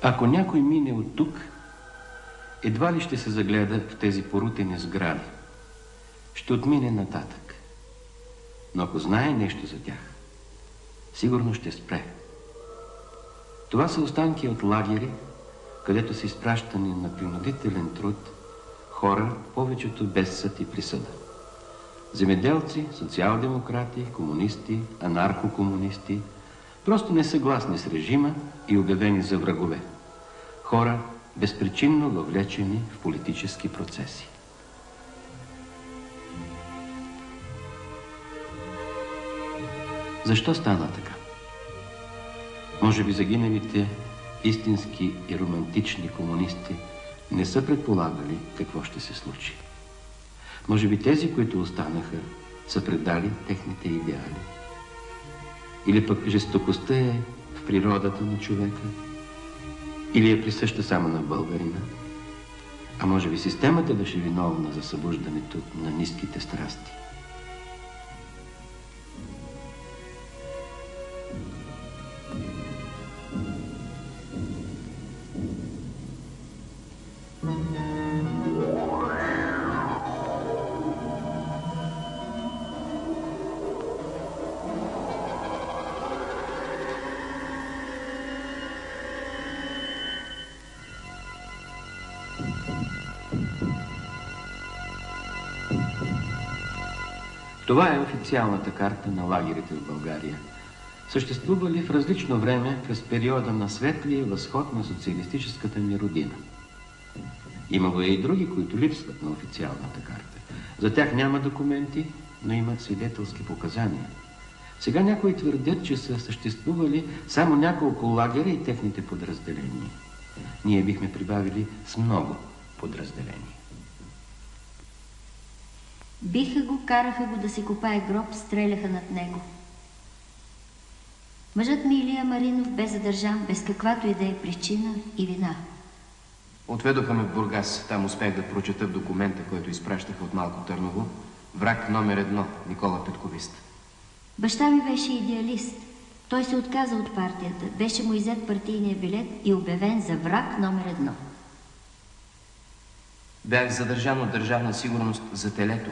Ако някой мине от тук, едва ли ще се загледа в тези порутени сгради. Ще отмине нататък. Но ако знае нещо за тях, сигурно ще спре. Това са останки от лагери, където са изпращани на принудителен труд хора, повечето без съд и присъда. Земеделци, социал-демократи, комунисти, анархокомунисти, просто несъгласни с режима и обявени за врагове. Хора, безпричинно въвлечени в политически процеси. Защо стана така? Може би загиналите истински и романтични комунисти не са предполагали какво ще се случи. Може би тези, които останаха, са предали техните идеали. Или пък жестокостта е в природата на човека, или е присъща само на българина. А може би системата беше виновна за събуждането на ниските страсти. Това е официалната карта на лагерите в България. Съществували в различно време през периода на светлия възход на социалистическата ни родина. Имало е и други, които липсват на официалната карта. За тях няма документи, но имат свидетелски показания. Сега някои твърдят, че са съществували само няколко лагера и техните подразделения. Ние бихме прибавили с много подразделения. Биха го, караха го да се копае гроб, стреляха над него. Мъжът ми Илия Маринов бе задържан без каквато и да е причина и вина. Отведоха ме в Бургас. Там успях да прочета в документа, който изпращаха от Малко Търново, враг номер 1, Никола Петковист. Баща ми беше идеалист. Той се отказа от партията. Беше му иззет партийния билет и обявен за враг номер 1. Бях задържан от Държавна сигурност за телето.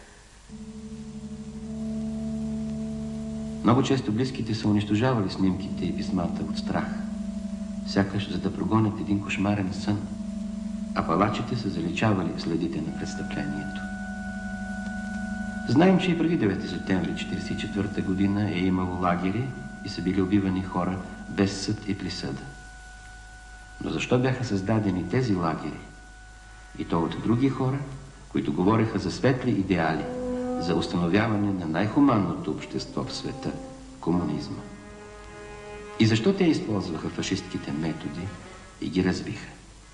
Много често близките са унищожавали снимките и писмата от страх, сякаш за да прогонят един кошмарен сън, а палачите са заличавали следите на престъплението. Знаем, че и преди 9 септември 1944 година е имало лагери и са били убивани хора без съд и присъда. Но защо бяха създадени тези лагери? И то от други хора, които говореха за светли идеали, за установяване на най-хуманното общество в света – комунизма. И защо те използваха фашистките методи и ги разбиха?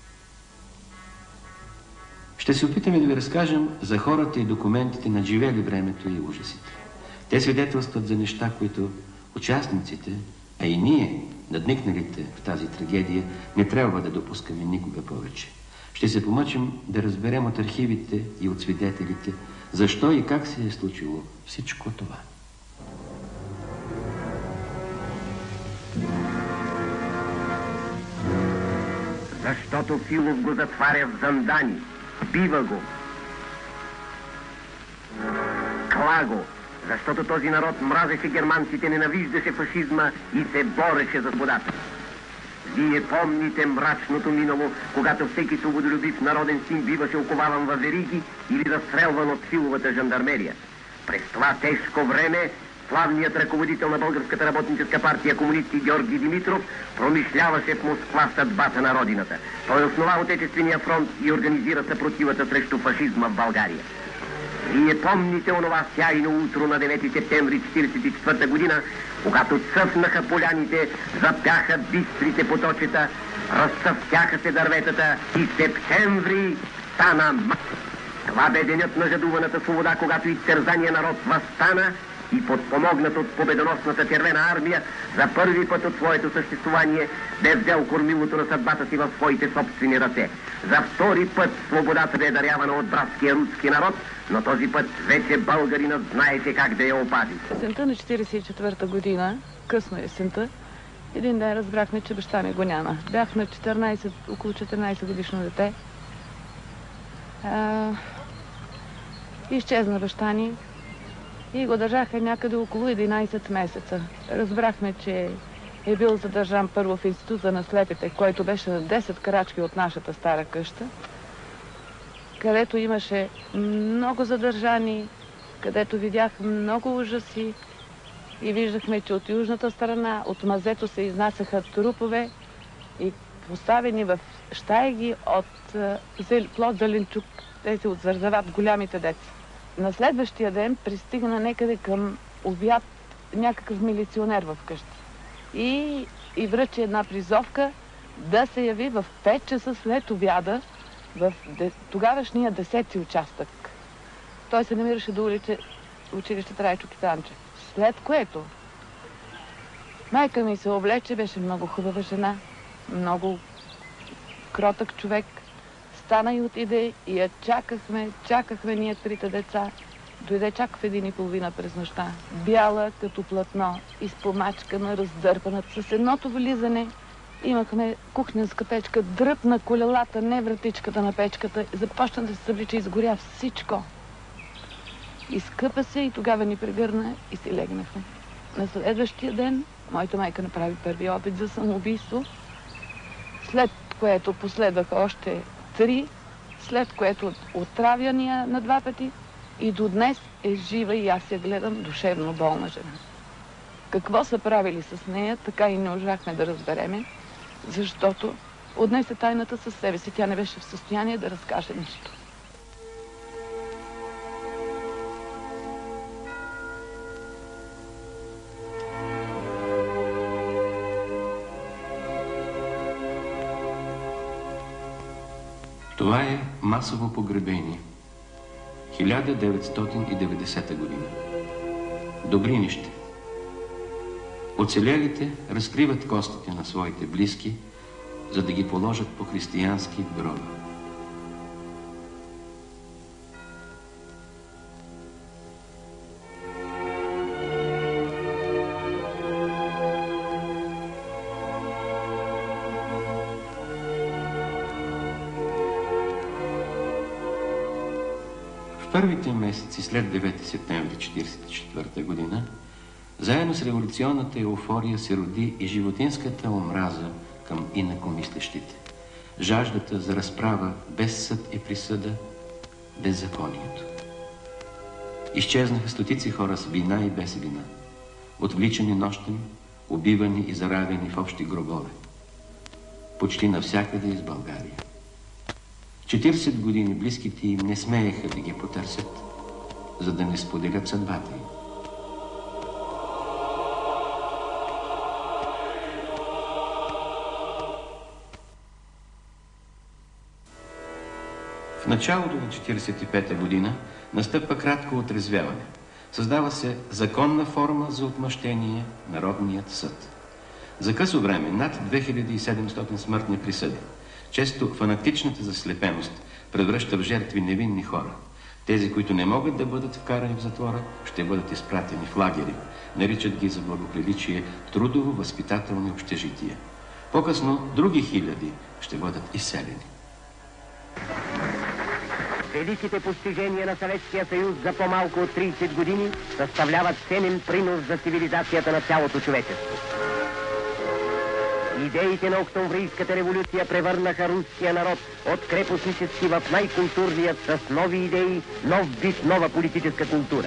Ще се опитаме да ви разкажем за хората и документите, надживели времето и ужасите. Те свидетелстват за неща, които участниците, а и ние, надникналите в тази трагедия, не трябва да допускаме никога повече. Ще се помъчим да разберем от архивите и от свидетелите, защо и как се е случило всичко това. Защото Филов го затваря в Зандани, бива го, кла го, защото този народ мразеше германците, ненавиждаше фашизма и се бореше за свободата. Вие помните мрачното минало, когато всеки свободолюбив народен син биваше оковаван във вериги или разстрелван от Филовата жандармерия. През това тежко време славният ръководител на Българската работническа партия комунисти Георги Димитров промишляваше в Москва съдбата на родината. Той основа Отечествения фронт и организира съпротивата срещу фашизма в България. Вие помните онова сяйно утро на 9 септември 1944 година, когато цъфнаха поляните, запяха бистрите поточета, разцъфтяха се дърветата и септември стана ма. Това бе денят на жадуваната свобода, когато изтерзания народ възстана и подпомогнат от победоносната червена армия, за първи път от своето съществувание бе взел кормилото на съдбата си в своите собствени ръце. За втори път свободата бе дарявана от братския руски народ, но този път вече българинът знаете как да я опази. Есента на 1944 година, късно есента, Един ден разбрахме, че баща ми го няма. Бях на 14, около 14 годишно дете. Изчезна баща ни и го държаха някъде около 11 месеца. Разбрахме, че е бил задържан първо в института на слепите, който беше на 10 крачки от нашата стара къща, където имаше много задържани, където видях много ужаси и виждахме, че от южната страна, от мазето се изнасяха трупове и поставени в щайги от плод зеленчук, тези от зързават, голямите деца. На следващия ден пристигна некъде към обяд някакъв милиционер в къща и връчи една призовка да се яви в 5 часа след обяда в тогавашния 10-ти участък. Той се намираше до училище Трайчо Китанчев. След което майка ми се облече, беше много хубава жена, много кротък човек. Стана и отиде и я чакахме ние трите деца. Дойде чак в 1:30 през нощта. Бяла като платно, изпомачкана, раздърпана. С едното влизане имахме кухненска печка, дръпна колелата, не вратичката на печката. Започна да се съблича, изгоря всичко. Изкъпа се и тогава ни прегърна и си легнахме. На следващия ден моята майка направи първи опит за самоубийство, след което последваха още 3, след което отравяния на 2 пъти и до днес е жива и аз я гледам, душевно болна жена. Какво са правили с нея, така и не можахме да разбереме, защото отнесе тайната със себе си. Тя не беше в състояние да разкаже нищо. Това е масово погребение. 1990 година. Добринище. Оцелелите разкриват костите на своите близки, за да ги положат по християнски в гроба. В първите месеци след 9 септември 1944 година, заедно с революционната еуфория се роди и животинската омраза към инакомислещите. Жаждата за разправа без съд и присъда, беззаконието. Изчезнаха стотици хора с вина и без вина, отвличани нощем, убивани и заравени в общи гробове. Почти навсякъде из България. 40 години близките им не смееха да ги потърсят, за да не споделят съдбата им. В началото на 1945 година настъпва кратко отрезвяване. Създава се законна форма за отмъщение – Народният съд. За късо време над 2700 смъртни присъди. Често фанатичната заслепеност превръща в жертви невинни хора. Тези, които не могат да бъдат вкарани в затвора, ще бъдат изпратени в лагери. Наричат ги за благоприличие трудово-възпитателни общежития. По-късно други хиляди ще бъдат изселени. Великите постижения на Съветския съюз за по-малко от 30 години съставляват ценен принос за цивилизацията на цялото човечество. Идеите на Октомврийската революция превърнаха руския народ от крепостнически в най-културният с нови идеи, нов вид, нова политическа култура.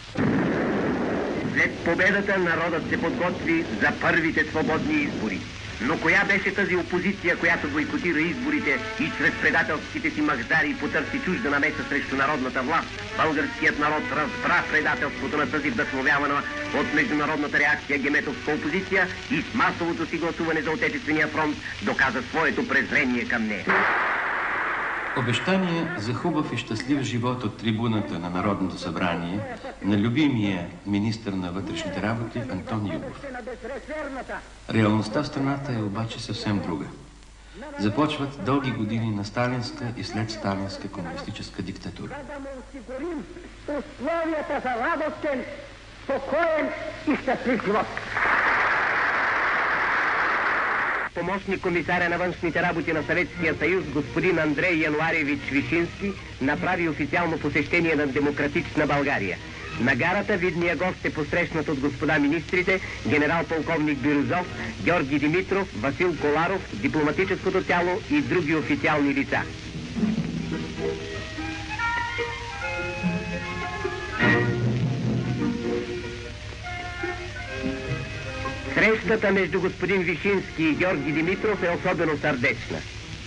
След победата народът се подготви за първите свободни избори. Но коя беше тази опозиция, която бойкотира изборите и чрез предателските си махдари потърси чужда намеса срещу народната власт? Българският народ разбра предателството на тази вдъхновявана от международната реакция геметовска опозиция и с масовото си гласуване за Отечествения фронт доказа своето презрение към нея. Обещание за хубав и щастлив живот от трибуната на Народното събрание на любимия министър на вътрешните работи Антон Югов. Реалността в страната е обаче съвсем друга. Започват дълги години на сталинска и след сталинска комунистическа диктатура. Да му осигурим условията за радостен, спокоен и щастлив живот. помощник комисаря на външните работи на Съветския съюз господин Андрей Януаревич Вишински направи официално посещение на демократична България. На гарата видния гост е посрещнат от господа министрите, генерал-полковник Бирюзов, Георги Димитров, Васил Коларов, дипломатическото тяло и други официални лица. Срещата между господин Вишински и Георги Димитров е особено сърдечна.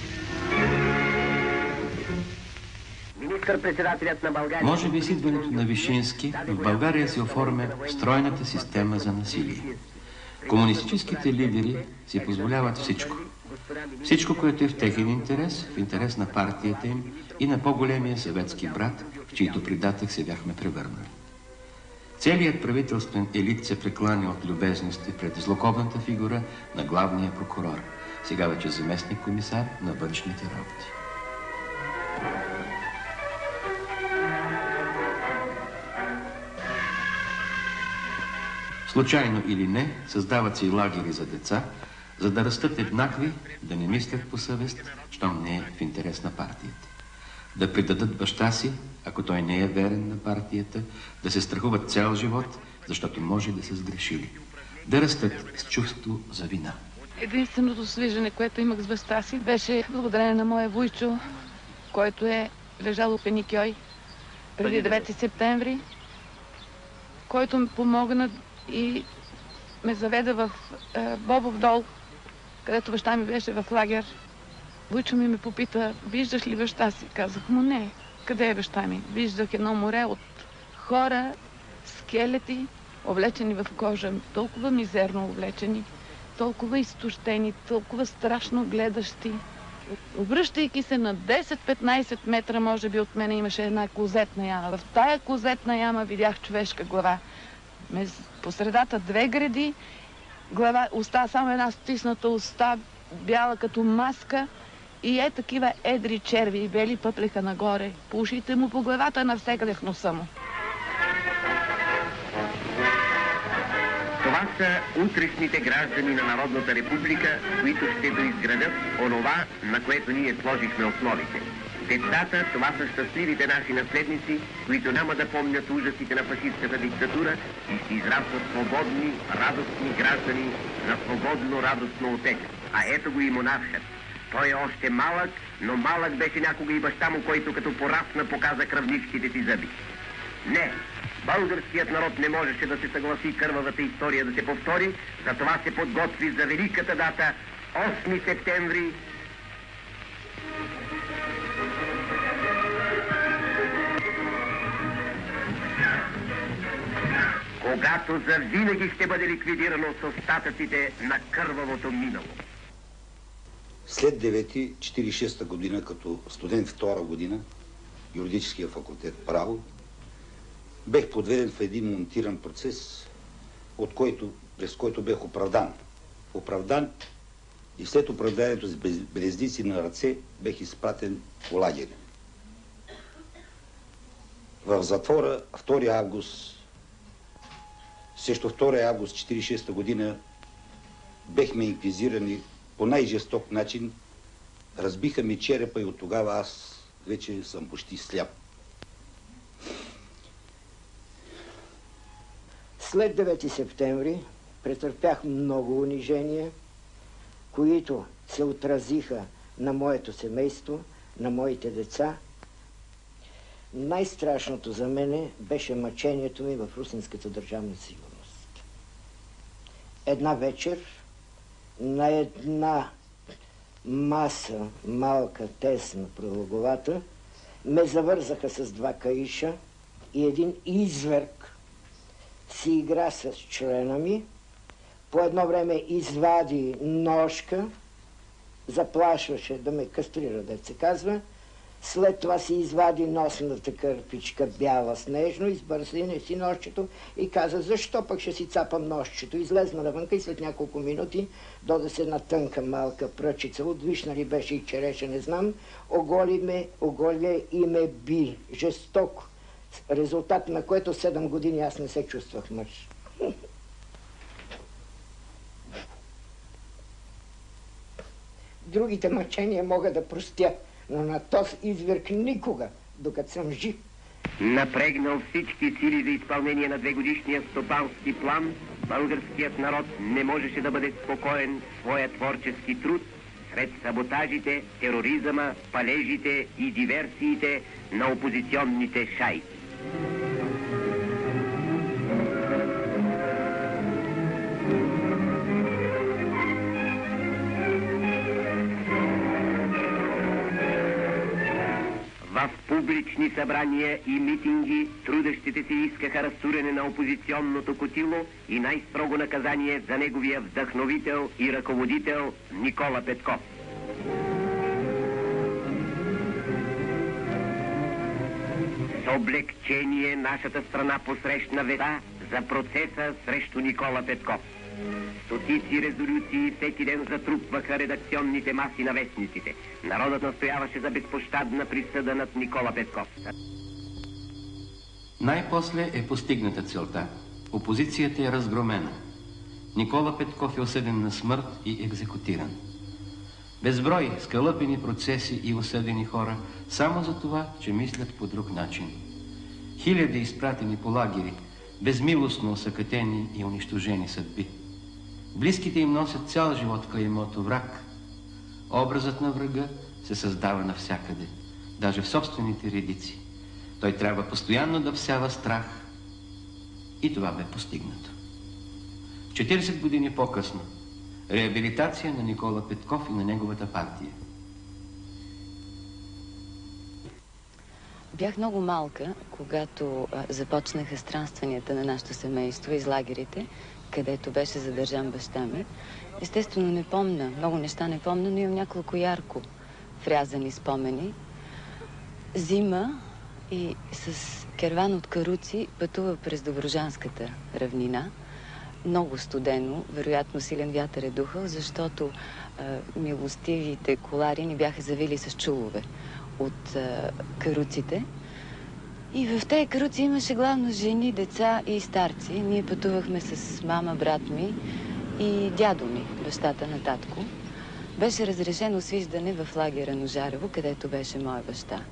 Министър-председателят на България... Може би с идването на Вишински в България се оформя стройната система за насилие. Комунистическите лидери си позволяват всичко. Всичко, което е в техен интерес, в интерес на партията им и на по-големия съветски брат, в чийто придатък се бяхме превърнали. Целият правителствен елит се прекланя от любезности пред злокобната фигура на главния прокурор, сега вече заместник комисар на външните работи. Случайно или не, създават се и лагери за деца, за да растат еднакви, да не мислят по съвест, щом не е в интерес на партията. Да предадат баща си, ако той не е верен на партията, да се страхуват цял живот, защото може да са сгрешили. Да растат с чувство за вина. Единственото свиждане, което имах с баща си, беше благодарение на моя вуйчо, който е лежал в Пеникьой преди 9 септември, който ми помогна и ме заведе в Бобов дол, където баща ми беше в лагер. Вуйчо ми ме попита, виждаш ли баща си? Казах му не. Къде е баща ми? Виждах едно море от хора, скелети, облечени в кожа, толкова мизерно облечени, толкова изтощени, толкова страшно гледащи. Обръщайки се на 10-15 метра, може би от мен имаше една клозетна яма. В тая клозетна яма видях човешка глава. По средата 2 греди, глава, уста, само една стисната уста, бяла като маска и такива едри черви и бели пъплеха нагоре. По ушите му, по главата, навсекъде в носа му. Това са утрешните граждани на Народната република, които ще доизградят онова, на което ние сложихме основите. Децата, това са щастливите наши наследници, които няма да помнят ужасите на фашистката диктатура и ще израстват свободни, радостни граждани на свободно, радостно отека. А ето го и монархът. Той е още малък, но малък беше някога и баща му, който като порасна показа кръвничките си зъби. Не, българският народ не можеше да се съгласи кървавата история да се повтори, затова се подготви за великата дата 8 септември. Когато завинаги ще бъде ликвидирано с остатъците на кървавото минало. След 9-46 година, като студент втора година, юридическия факултет право, бех подведен в един монтиран процес, през който бех оправдан. Оправдан и след оправданието с белезници на ръце бех изпратен в лагер. В затвора 2 август, срещу 2 август 1946 година бехме инквизирани по най-жесток начин, разбиха ми черепа и от тогава аз вече съм почти сляп. След 9 септември претърпях много унижения, които се отразиха на моето семейство, на моите деца. Най-страшното за мене беше мъчението ми в Русинската държавна сигурност. Една вечер на една маса, малка, тесна, продълговата, ме завързаха с 2 каиша и един изверг си игра с члена ми. По едно време извади ножка, заплашваше да ме кастрира, дето се казва. След това си извади носната кърпичка, бяла, снежно, избърза си нощчето и каза, защо пък ще си цапам нощчето. Излезна навънка и след няколко минути доде се една тънка малка пръчица, от вишна ли беше и череша, не знам, оголи и ме би жестоко. Резултат на което 7 години аз не се чувствах мъж. Другите мъчения мога да простя, но на този изверг никога, докато съм жив. Напрегнал всички сили за изпълнение на 2-годишния стопански план, българският народ не можеше да бъде спокоен в своя творчески труд сред саботажите, тероризъма, палежите и диверсиите на опозиционните шайки. В публични събрания и митинги трудещите си искаха разтуряне на опозиционното котило и най-строго наказание за неговия вдъхновител и ръководител Никола Петков. С облегчение нашата страна посрещна веста за процеса срещу Никола Петков. Стотици резолюции всеки ден затрупваха редакционните маси на вестниците. Народът настояваше за безпощадна присъда над Никола Петков. Най-после е постигната целта. Опозицията е разгромена. Никола Петков е осъден на смърт и екзекутиран. Безброй скалъпени процеси и осъдени хора само за това, че мислят по друг начин. Хиляди изпратени по лагери, безмилостно осъкатени и унищожени съдби. Близките им носят цял живот клеймото враг. Образът на врага се създава навсякъде, даже в собствените редици. Той трябва постоянно да всява страх. И това бе постигнато. 40 години по-късно реабилитация на Никола Петков и на неговата партия. Бях много малка, когато започнаха странстванията на нашето семейство из лагерите, където беше задържан баща ми. Естествено не помня, много неща не помня, но имам няколко ярко врязани спомени. Зима и с керван от каруци пътува през Добруджанската равнина. Много студено, вероятно силен вятър е духал, защото милостивите колари ни бяха завили с чулове от каруците. И в тези каруци имаше главно жени, деца и старци. Ние пътувахме с мама, брат ми и дядо ми, бащата на татко. Беше разрешено свиждане в лагера Ножарево, където беше моя баща.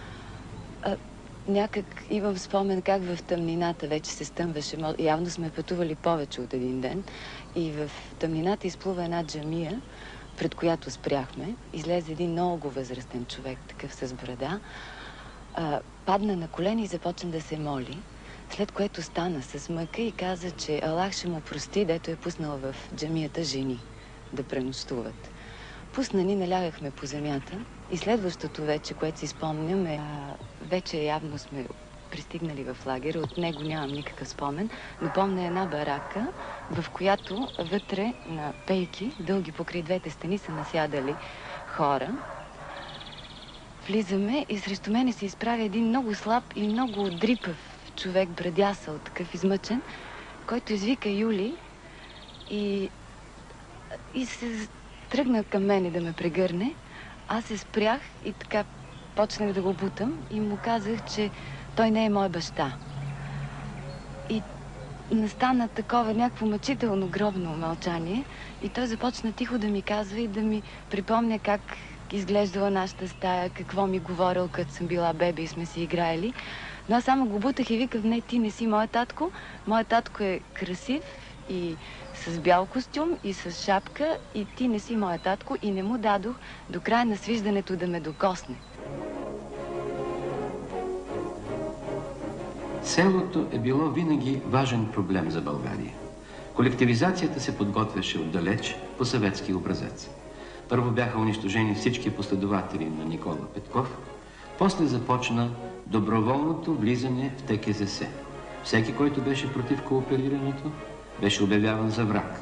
Някак имам спомен как в тъмнината вече се стъмваше. Явно сме пътували повече от един ден. И в тъмнината изплува една джамия, пред която спряхме. Излезе един много възрастен човек, такъв с брада. Падна на колени и започна да се моли, след което стана с мъка и каза, че Аллах ще му прости, дето е пуснал в джамията жени да пренощуват. Пусна ни, налягахме по земята и следващото вече, което си спомням е, вече явно сме пристигнали в лагера, от него нямам никакъв спомен, но помня една барака, в която вътре на пейки, дълги покрай двете стени, са насядали хора. Влизаме и срещу мене се изправя един много слаб и много дрипав човек, брадясал, такъв измъчен, който извика Юли и се тръгна към мене да ме прегърне. Аз се спрях и така почнах да го бутам и му казах, че той не е мой баща. И настана такова някакво мъчително гробно мълчание и той започна тихо да ми казва и да ми припомня как изглеждала нашата стая, какво ми говорил, като съм била бебе и сме си играели. Но аз само го бутах и виках, не, ти не си моят татко. Моят татко е красив и с бял костюм и с шапка и ти не си моят татко и не му дадох до края на свиждането да ме докосне. Селото е било винаги важен проблем за България. Колективизацията се подготвяше отдалеч по съветски образец. Първо бяха унищожени всички последователи на Никола Петков, после започна доброволното влизане в ТКЗС. Всеки, който беше против кооперирането, беше обявяван за враг.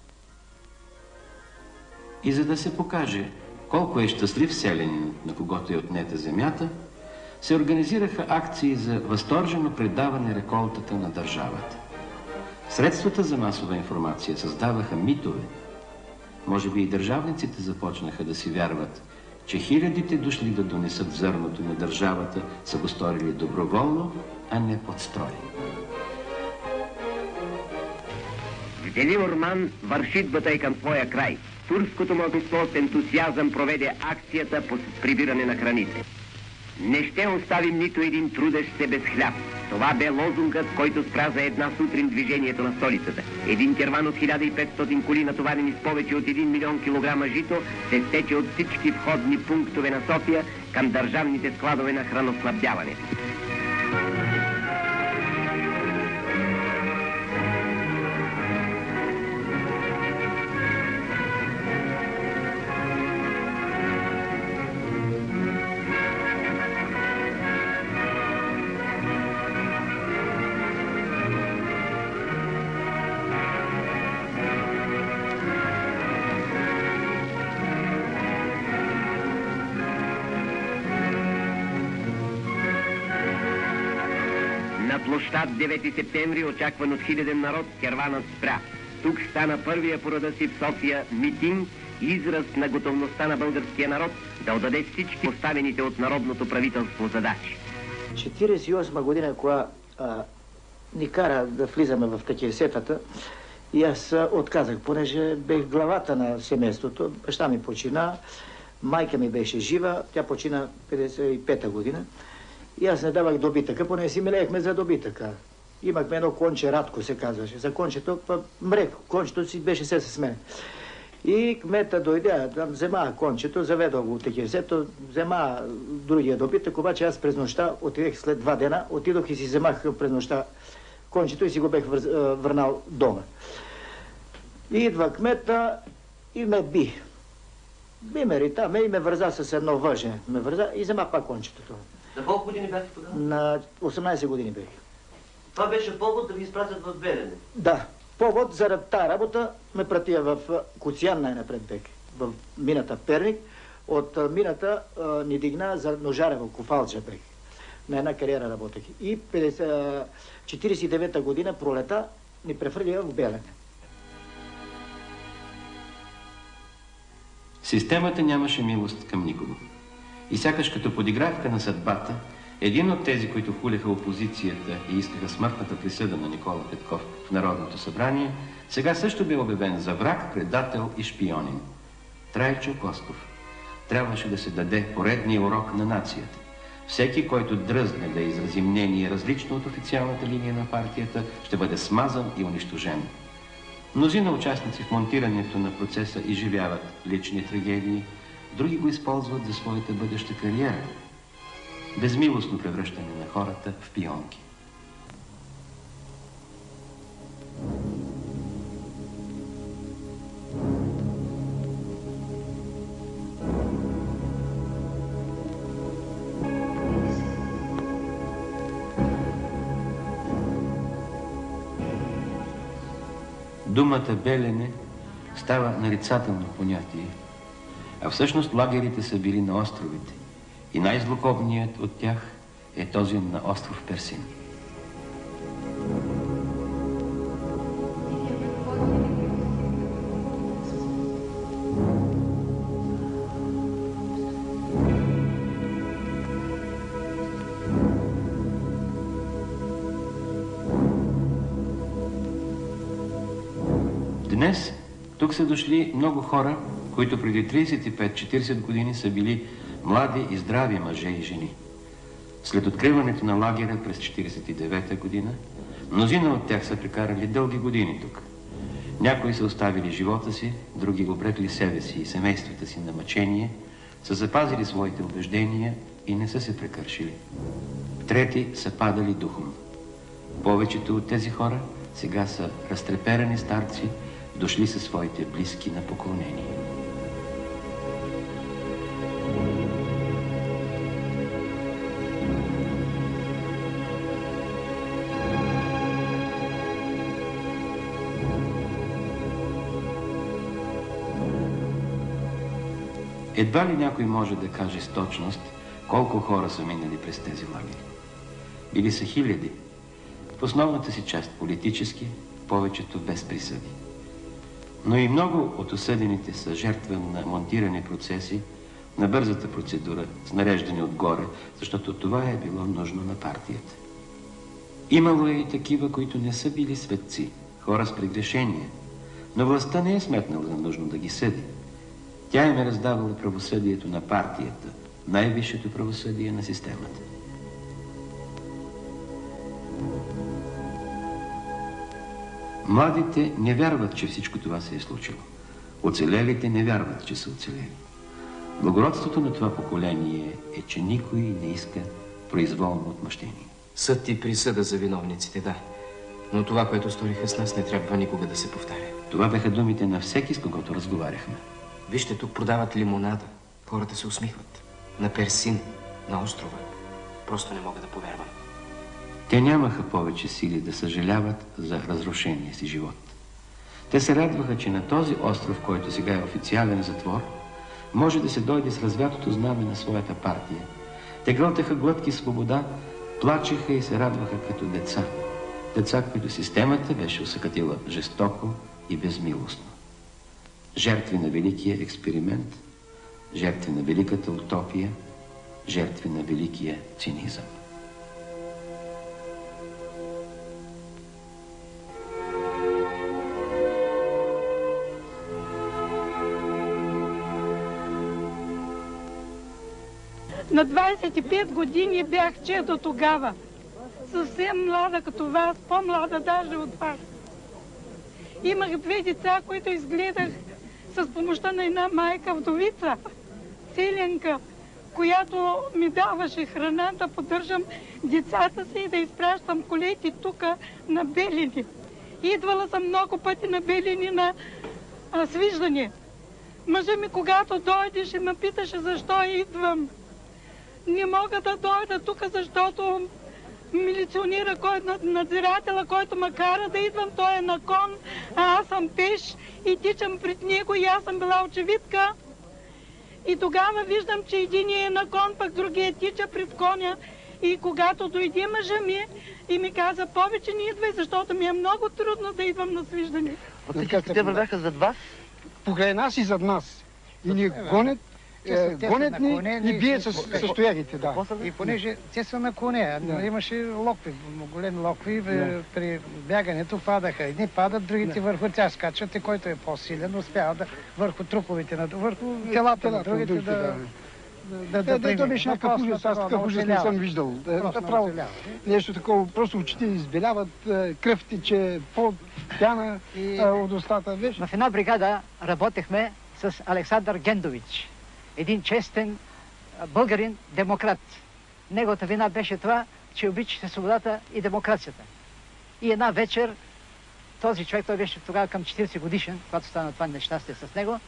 И за да се покаже колко е щастлив селянин, на когото е отнета земята, се организираха акции за възторжено предаване реколтата на държавата. Средствата за масова информация създаваха митове. Може би и държавниците започнаха да си вярват, че хилядите дошли да донесат зърното на държавата са го сторили доброволно, а не под строй. Телиорман върши идвата към своя край. Турското младсинство с ентусиазъм проведе акцията по прибиране на храните. Не ще оставим нито един трудещ се без хляб. Това бе лозунгът, който спря за една сутрин движението на столицата. Един керван от 1500 коли, натоварени с повече от 1 милион килограма жито, се стече от всички входни пунктове на София към държавните складове на храноснабдяване. На площад 9 септември, очакван от хиляден народ, керванът спря. Тук стана първия по рода си в София митинг, израз на готовността на българския народ да отдаде всички поставените от народното правителство задачи. 1948 година, кога ни кара да влизаме в такива сетата, и аз отказах, понеже бех главата на семейството. Баща ми почина, майка ми беше жива, тя почина 55-та година. И аз не давах добитъка, поне си милеехме за добитъка. Имахме едно конче, Радко се казваше. За кончето мрех, кончето си беше се с мен. И кмета дойде, там взема кончето, заведох го от такива сето, взема другия добитък, обаче аз през нощта отидех след 2 дена, отидох и си вземах през нощта кончето и си го бех върнал дома. И идва кмета и ме би. Би ме рита, и ме върза с едно въже. Ме върза и взема пак кончето. На колко години бяхте тогава? На 18 години бех. Това беше повод да ви изпратят в Белене? Да. Повод заради тази работа ме пратия в Куциян най-напред бех. В мината Перник. От мината ни дигна за Ножарево, Кофалча бех. На една кариера работех. И 49-та година пролета ни префърля в Белене. Системата нямаше милост към никого. И сякаш като подигравка на съдбата, един от тези, които хулеха опозицията и искаха смъртната присъда на Никола Петков в Народното събрание, сега също бе обявен за враг, предател и шпионин. Трайчо Костов. Трябваше да се даде поредния урок на нацията. Всеки, който дръзне да изрази мнение различно от официалната линия на партията, ще бъде смазан и унищожен. Мнозина участници в монтирането на процеса изживяват лични трагедии, други го използват за своята бъдеща кариера. Безмилостно превръщане на хората в пионки. Думата Белене става нарицателно понятие, а всъщност лагерите са били на островите и най-злокобният от тях е този на остров Персин. Днес тук са дошли много хора, които преди 35-40 години са били млади и здрави мъже и жени. След откриването на лагера през 1949 година, мнозина от тях са прекарали дълги години тук. Някои са оставили живота си, други обрекли себе си и семействата си на мъчение, са запазили своите убеждения и не са се прекършили. Трети са падали духом. Повечето от тези хора сега са разтреперани старци, дошли със своите близки на поклонение. Едва ли някой може да каже с точност колко хора са минали през тези лагери. Били са хиляди. В основната си част политически, повечето без присъди. Но и много от осъдените са жертва на монтирани процеси, на бързата процедура, с нареждане отгоре, защото това е било нужно на партията. Имало е и такива, които не са били светци, хора с прегрешения, Но властта не е сметнала за нужно да ги съди. Тя им е раздавала правосъдието на партията, най-висшето правосъдие на системата. Младите не вярват, че всичко това се е случило. Оцелелите не вярват, че са оцелели. Благородството на това поколение е, че никой не иска произволно отмъщение. Съд и присъда за виновниците, да. Но това, което сториха с нас, не трябва никога да се повтаря. Това бяха думите на всеки, с когото разговаряхме. Вижте, тук продават лимонада. Хората се усмихват. На Персин, на острова. Просто не мога да повярвам. Те нямаха повече сили да съжаляват за разрушения си живот. Те се радваха, че на този остров, който сега е официален затвор, може да се дойде с развятото знаме на своята партия. Те гълтаха глътки свобода, плачеха и се радваха като деца. Деца, които системата беше усъкатила жестоко и безмилостно. Жертви на великия експеримент, жертви на великата утопия, жертви на великия цинизъм. На 25 години бях чедо тогава. Съвсем млада като вас, по-млада даже от вас. Имах две деца, които изгледах с помощта на една майка вдовица, селенка, която ми даваше храна да поддържам децата си и да изпращам колети тук на Белини. Идвала съм много пъти на Белини на свиждане. Мъжа ми, когато дойдеше, ме питаше защо идвам. Не мога да дойда тук, защото милиционера, надзирателя, който ме кара да идвам, той е на кон, а аз съм пеш и тичам пред него и аз съм била очевидка. И тогава виждам, че един е на кон, пък другия тича пред коня. И когато дойде мъжа ми и ми каза, повече не идвай, защото ми е много трудно да идвам на свиждане. Те вървяха зад вас? Покрай нас и зад нас. И ни гонят, гонят ни и бият с стоягите, да. И понеже те са на коне, имаше локви, големи локви, при бягането падаха. Едни падат, другите върху тях скачат и който е по-силен успява да върху труповите, върху телата на другите да приеме. Това беше някакъв ужас, аз такъв ужас не съм виждал. Направо нещо такова, просто очите избеляват, кръв тече, пот, пяна от устата. В една бригада работехме с Александър Гендович. Един честен българин, демократ. Неговата вина беше това, че обичаше свободата и демокрацията. И една вечер този човек, той беше тогава към 40 годишен, когато стана това нещастие с него,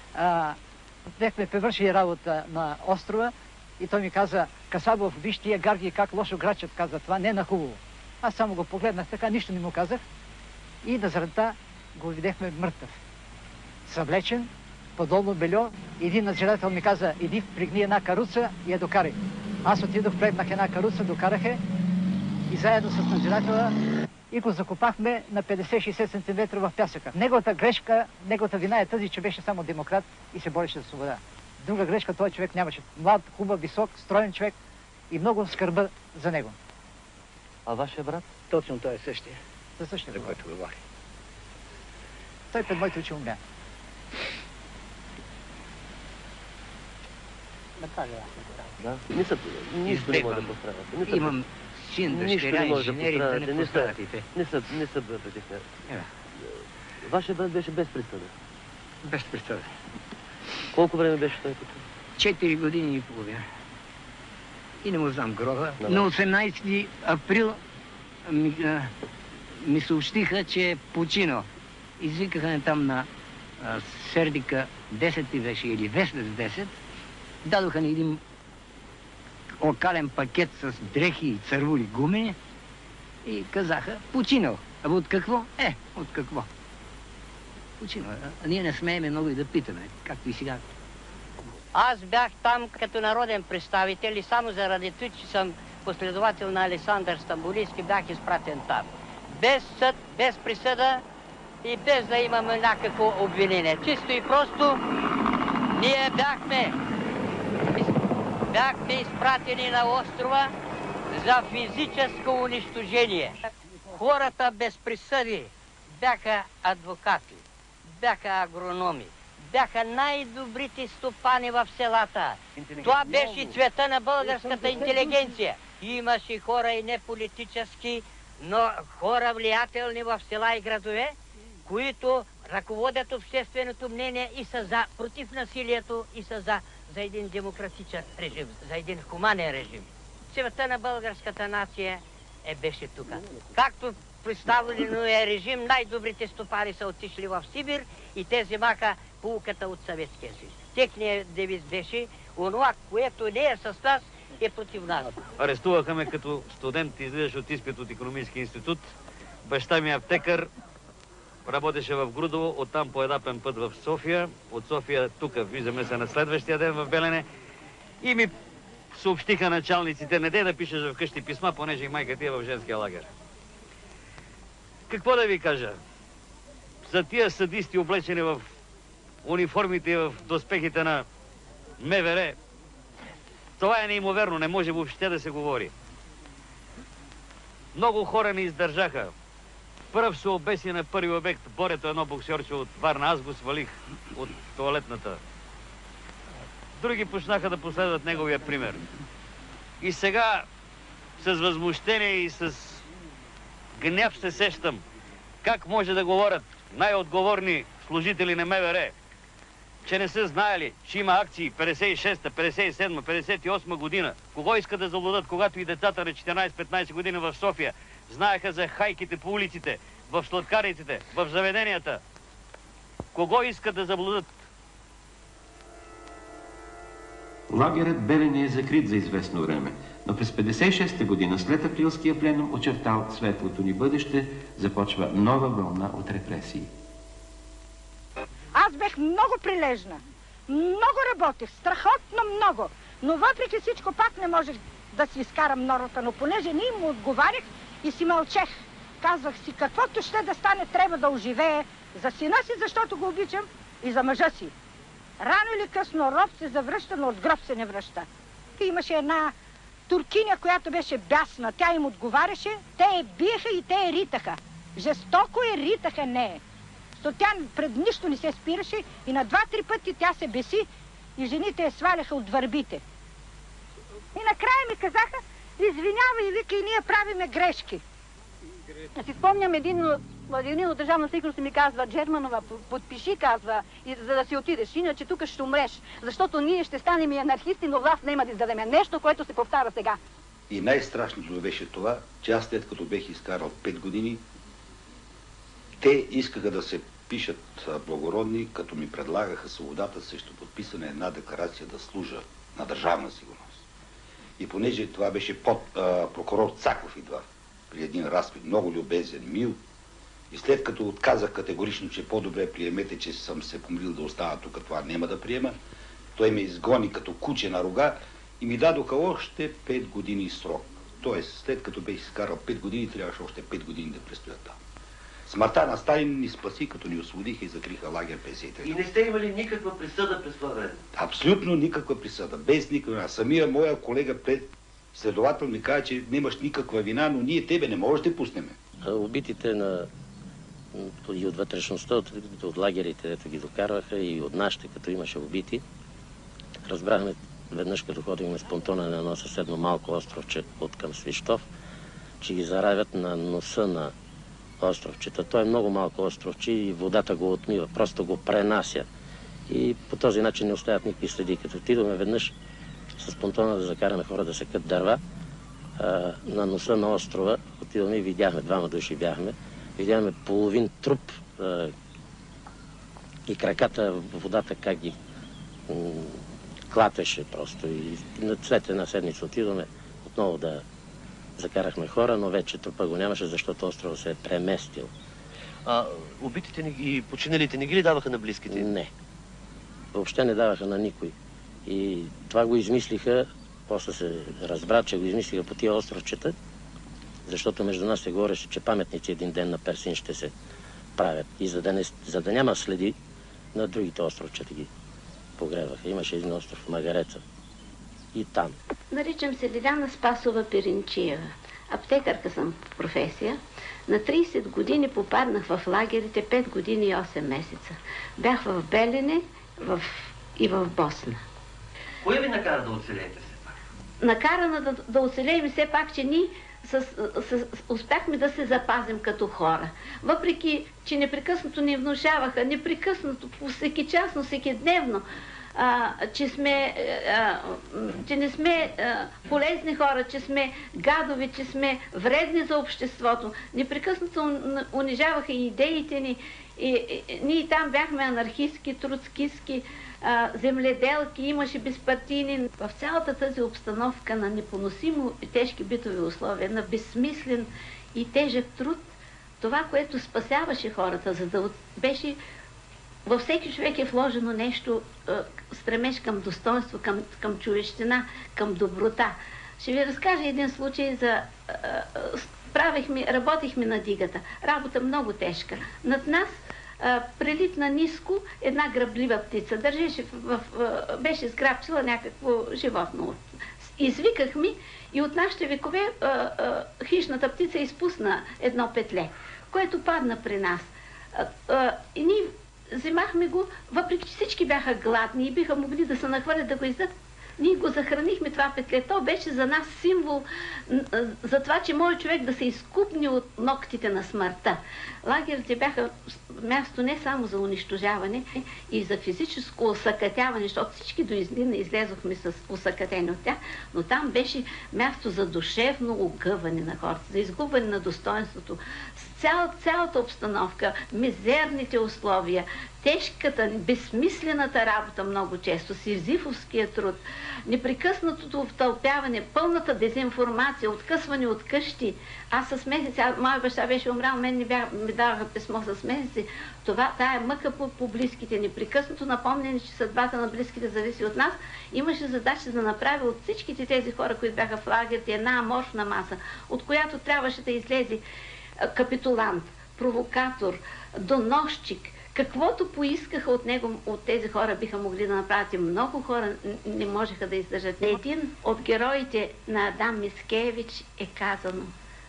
бяхме превършили работа на острова и той ми каза, Касабов, виж тия гарги как лошо грачат, каза, това не е на хубаво. Аз само го погледнах така, нищо не му казах и на заранта го видяхме мъртъв. Съвлечен, подолно бельо, един надзирател ми каза, иди пригни една каруца и я докарай. Аз отидох, прегнах една каруца, докарах я и заедно с надзиратела и го закопахме на 50-60 см в пясъка. Неговата грешка, неговата вина е тази, че беше само демократ и се бореше за свобода. Друга грешка този човек нямаше. Млад, хубав, висок, строен човек и много скърба за него. А вашия брат? Точно той е същия. За същия, за който говори. Той пред моите очи умря. Да. Нищо не може да пострадате. Имам син, дъщеря, инженери, да не пострадат и те. Не са бъдете. Вашия брат беше без присъда? Без присъда. Колко време беше той тук? 4 години и половина. И не му знам гроба. На 18 април ми съобщиха, че е починал. Извикаха ме там на Сердика 10 ти беше или Вестник 10. Дадоха ни един локален пакет с дрехи и цървули гуми и казаха, починал. А от какво? От какво? Починал. А ние не смееме много и да питаме, както и сега. Аз бях там като народен представител и само заради това, че съм последовател на Александър Стамболийски, бях изпратен там. Без съд, без присъда и без да имаме някакво обвинение. Чисто и просто ние бяхме изпратени на острова за физическо унищожение. Хората без присъди бяха адвокати, бяха агрономи. Бяха най-добрите стопани в селата. Това беше цвета на българската интелигенция. Имаше хора и не политически, но хора влиятелни в села и градове, които ръководят общественото мнение и са против насилието и са за един демократичен режим, за един хуманен режим. Цвета на българската нация беше тук. Както представено е режим, най-добрите стопани са отишли в Сибир и те вземаха поуката от Съветския съюз. Техният девиз беше: онова, което не е с нас, е против нас. Арестуваха ме като студент, излизаш от изпит от Икономически институт. Баща ми е аптекар, работеше в Грудово, оттам по етапен път в София. От София тук, виждаме се на следващия ден в Белене. И ми съобщиха началниците: не дей да пишеш вкъщи писма, понеже и майка ти е в женския лагер. Какво да ви кажа? За тия садисти, облечени в униформите и в доспехите на МВР, това е неимоверно, не може въобще да се говори. Много хора не издържаха. Пръв се обеси на първи обект Борето, едно боксерче от Варна. Аз го свалих от тоалетната. Други почнаха да последват неговия пример. И сега с възмущение и с гняв се сещам как може да говорят най-отговорни служители на МВР, че не са знаели, че има акции 56-та, 57-та, 58-та година. Кого искат да заблудат, когато и децата на 14-15 години в София знаеха за хайките по улиците, в сладкариците, в заведенията? Кого искат да заблудат? Лагерът Белене е закрит за известно време, но през 56-та година, след априлския пленум, очертал светлото ни бъдеще, започва нова вълна от репресии. Аз бех много прилежна, много работех, страхотно много, но въпреки всичко пак не можех да си изкарам нората, но понеже не им отговарях и си мълчех. Казвах си, каквото ще да стане, трябва да оживее за сина си, защото го обичам, и за мъжа си. Рано или късно роб се завръща, но от гроб се не връща. И имаше една туркиня, която беше бясна. Тя им отговаряше, те я биеха и те я ритаха. Жестоко я ритаха нея. Тя пред нищо не се спираше и на 2-3 пъти тя се беси и жените я сваляха от върбите. И накрая ми казаха: извинявай, вика, и ние правиме грешки. Аз си спомням един от Държавна сигурност ми казва: Джерманова, подпиши, казва, за да си отидеш, иначе тук ще умреш, защото ние ще станем и анархисти, но власт няма да издадеме. Нещо, което се повтаря сега. И най-страшното беше това, че аз след като бех изкарал 5 години, те искаха да се пишат благородни, като ми предлагаха свободата срещу подписане една декларация да служа на Държавна сигурност. И понеже това беше под прокурор Цаков идва при един разпит, много любезен, мил, и след като отказах категорично, че по-добре приемете, че съм се помолил да остана тук, това няма да приема, той ме изгони като куче на рога и ми дадоха още 5 години срок. Тоест, след като бех изкарал 5 години, трябваше още 5 години да престоят там. Смъртта на Сталин ни спаси, като ни освободиха и закриха лагер 53. И не сте имали никаква присъда през това време? Абсолютно никаква присъда, без никаква. Самия моя колега следовател ми каза, че нямаш никаква вина, но ние тебе не можеш да пуснем. Убитите и от вътрешността, от лагерите, дето ги докарваха, и от нашите, като имаше убити, разбрахме веднъж, като ходихме с понтона на едно съседно малко островче от към Свищов, че ги заравят на носа на островчета. Той е много малко островче и водата го отмива, просто го пренася. И по този начин не оставят никакви следи. Като отидоме веднъж с понтона да закараме хора да секат дърва, на носа на острова отидоме и видяхме, 2 души бяхме, видяхме половин труп и краката в водата как ги клатеше просто. И след една седмица отидоме отново да закарахме хора, но вече трупа го нямаше, защото острова се е преместил. Убитите и починалите не ги ли даваха на близките? Не. Въобще не даваха на никой. И това го измислиха, после се разбра, че го измислиха по тия островчета, защото между нас се говореше, че паметници един ден на Персин ще се правят. И за да няма следи, на другите островчета ги погребаха. Имаше един остров Магареца. И там. Наричам се Лиляна Спасова Перенчиева. Аптекарка съм по професия. На 30 години попаднах в лагерите 5 години и 8 месеца. Бях в Белене и в Босна. Кое ви накара да оцелеете все пак? Накара да оцелеем все пак, че ние успяхме да се запазим като хора. Въпреки, че непрекъснато ни внушаваха, непрекъснато, всекичасно, всекидневно, че не сме полезни хора, че сме гадови, че сме вредни за обществото. Непрекъснато унижаваха и идеите ни. И ние там бяхме анархистски, троцкистки, земледелки, имаше безпартийни. В цялата тази обстановка на непоносимо и тежки битови условия, на безсмислен и тежък труд, това, което спасяваше хората, за да беше... Във всеки човек е вложено нещо, стремеж към достоинство, към човещина, към доброта. Ще ви разкажа един случай за... Работихме на дигата. Работа много тежка. Над нас прелитна ниско една гръблива птица. Беше сграбчила някакво животно. Извикахме и от нашите векове хищната птица изпусна едно петле, което падна при нас. И ние вземахме го, въпреки че всички бяха гладни и биха могли да се нахвърлят да го издат. Ние го захранихме това петле. То беше за нас символ за това, че може човек да се изкупни от ногтите на смъртта. Лагерите бяха място не само за унищожаване и за физическо осакатяване, защото всички до излина излезохме с осакатени от тях, но там беше място за душевно огъване на хората, за изгубване на достоинството. Цялата обстановка, мизерните условия, тежката, безсмислената работа много често, сизифовския труд, непрекъснатото втълпяване, пълната дезинформация, откъсване от къщи. Аз с месеци, моя баща беше умрял, мен ми даваха писмо с месеци. Тая мъка по близките, непрекъснато напомняне, че съдбата на близките зависи от нас, имаше задача да направи от всичките тези хора, които бяха в лагерите, една аморфна маса, от която трябваше да излезе капитулант, провокатор, доносчик. Каквото поискаха от него, от тези хора биха могли да направят, и много хора не можеха да издържат. Един от героите на Адам Мицкевич е казано: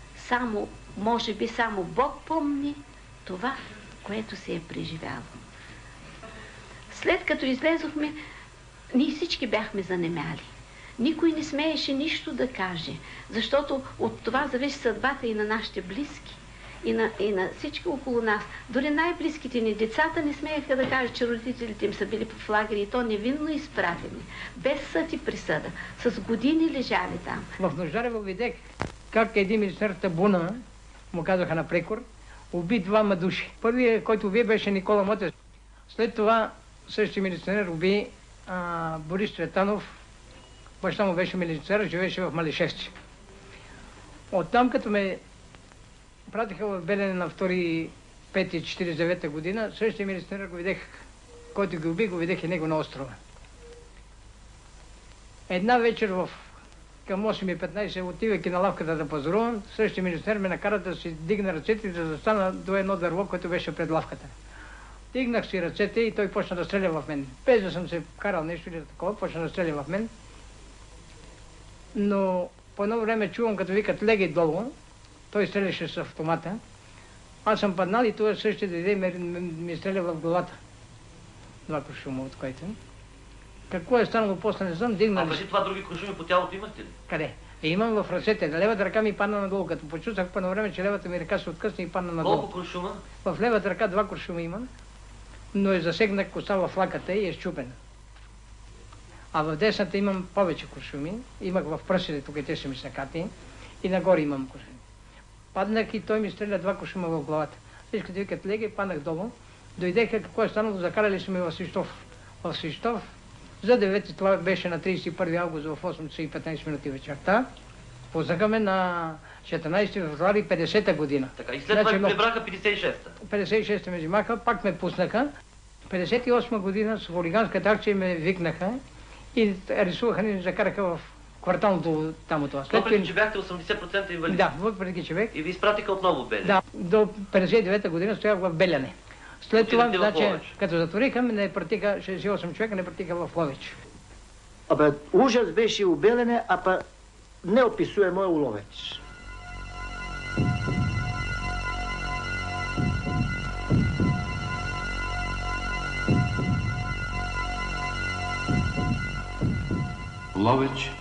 може би само Бог помни това, което се е преживяло. След като излезохме, ние всички бяхме занемяли. Никой не смееше нищо да каже, защото от това зависи съдбата и на нашите близки, и на всички около нас. Дори най-близките ни, децата, не смееха да кажат, че родителите им са били в лагери, и то невинно изпратени, без съд и присъда, с години лежали там. В Ножарево видях как един министър Табуна, му казаха на прекор, уби 2 души. Първият, който уби, беше Никола Мотев. След това същия милиционер уби Борис Цветанов. Баща му беше милиционер, живееше в Малишевци. Оттам, като ме пратиха в Белене на 2.5.49 година, същия милиционер го видях, който ги уби, го видях и него на острова. Една вечер към 8.15, отивайки на лавката да пазарувам, същия милиционер ме накара да си дигна ръцете и да застана до едно дърво, което беше пред лавката. Дигнах си ръцете и той почна да стреля в мен. Без да съм се карал нещо или такова, почна да стреля в мен. Но по едно време чувам, като викат: легай долу. Той стреляше с автомата. Аз съм паднал и това същия дойде ми стреля в главата. 2 куршума от който. Какво е станало после, не знам, дигнали. А преди това други куршуми по тялото имахте ли? Къде? Имам в ръцете. Левата ръка ми падна надолу, като почувствах по едно време, че левата ми ръка се откъсна и падна надолу. Колко куршума? В левата ръка 2 куршума има, но е засегнат коса в лаката и е счупена. А в десната имам повече куршуми. Имах в пръсите, тук те са ми сакати, и нагоре имам куршуми. Паднах и той ми стреля 2 куршума в главата. Всички да викат: леги, паднах долу. Дойдеха, какво е станало, закарали сме в Свищов. В Свищов за 9, това беше на 31 август в 8:15 вечерта. Пуснаха ме на 14 февруари 50-та година. Така, и след това ми прибраха 56-та. 56-та ме взимаха, пак ме пуснаха. 58 година с хулиганската акция ме викнаха и рисуваха ни, закараха в кварталното там от това. Въпреки, че бяхте 80% инвалид. Да, въпреки, че бях. И ви изпратиха отново в Белене. Да, до 59-та година стоях в Белене. След това, значи, като затвориха, не пратиха 68 човека, не пратиха в Ловеч. Абе, ужас беше у Белене, а па неописуемо е у Ловеч. Ловеч,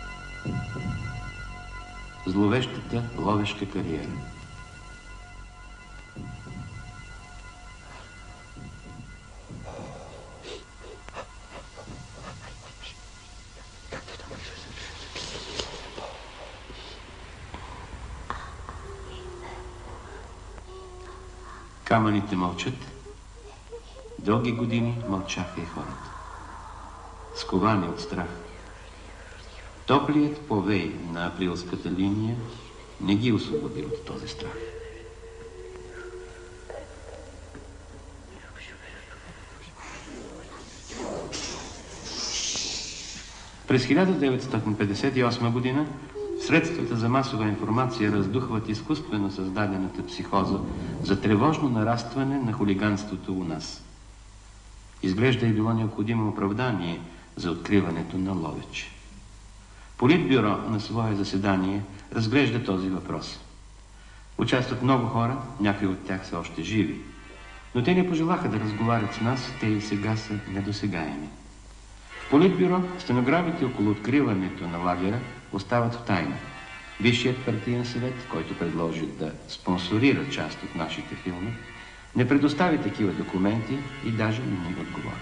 зловещата ловешка кариера. Камъните мълчат. Дълги години мълчаха и хората. Сковани от страх. Топлият повей на априлската линия не ги освободи от този страх. През 1958 година средствата за масова информация раздухват изкуствено създадената психоза за тревожно нарастване на хулиганството у нас. Изглежда е било необходимо оправдание за откриването на Ловеч. Политбюро на свое заседание разглежда този въпрос. Участват много хора, някои от тях са още живи, но те не пожелаха да разговарят с нас, те и сега са недосегаеми. В Политбюро стенограмите около откриването на лагера остават в тайна. Висшият партиен съвет, който предложи да спонсорира част от нашите филми, не предостави такива документи и даже не ни отговори.